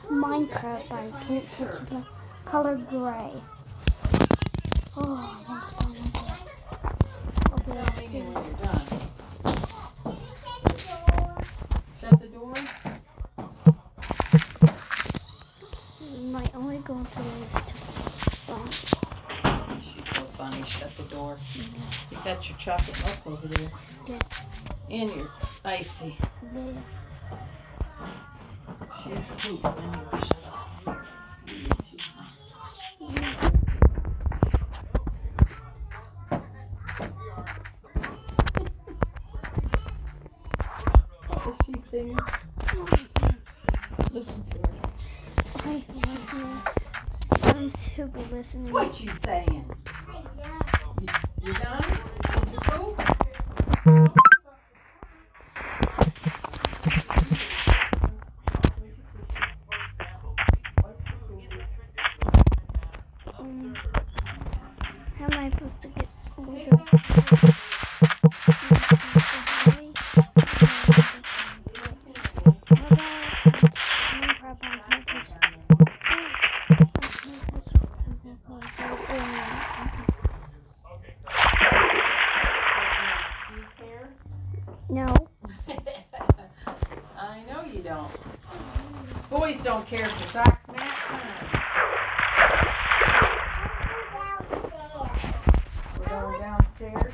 Minecraft, but I can't touch the color gray. Oh, that's fun. Okay, Tell me when you're done. Shut the door. My only goal today is to fun. She's so funny. Shut the door. You got your chocolate milk over there. Yeah. And your icy. Yeah. She's a poop. Anyway, shut up. You're too hot. What is she singing? Listen to her. I'm listening. I'm super listening. What you saying? You done? Did you poop? How am I supposed to get older? No. I know you don't. Boys don't care for socks match time. We're going downstairs.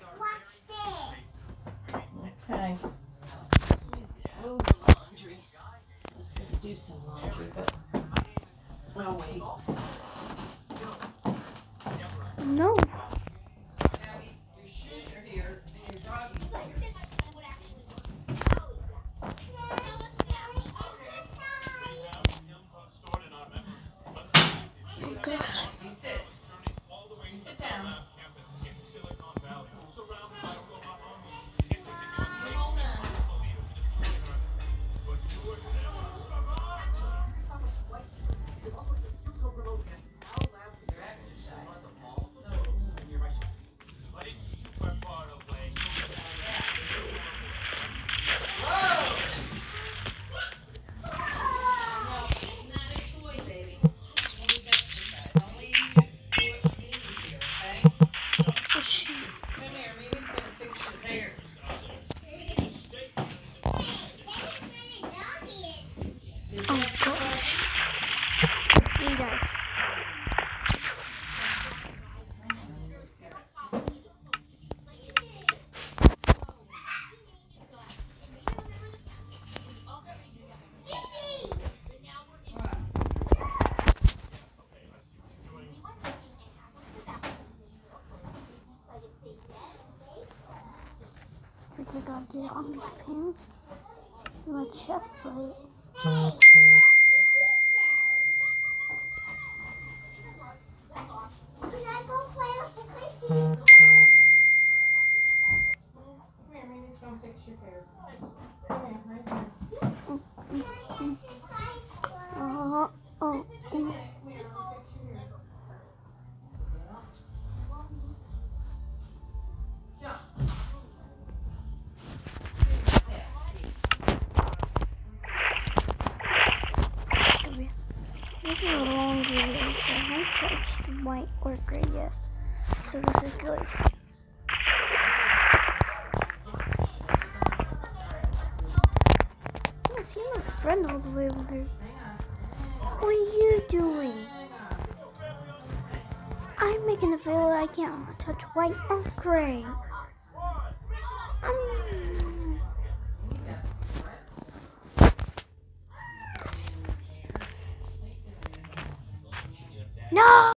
Okay. Oh, laundry. I was going to do some laundry, but I'll wait. No. Your shoes are here and your doggies are here. You sit. You sit down. Hold on. Your exercise. Whoa! No, it's not a toy, baby. It is exercise. Only you do it when Mimi's here, okay? Come here, Mimi's gonna fix your hair. Oh gosh. Hey guys. I gotta get on my pants and my chest plate. Come here, Mimi's gonna fix your hair. Come here, right here. Oh. Come here, I'll fix your hair. Jump. This is a long video, so I haven't touched white or gray yet. So this is good. I see my friend all the way over there. What are you doing? I'm making a video I can't touch white or gray. No!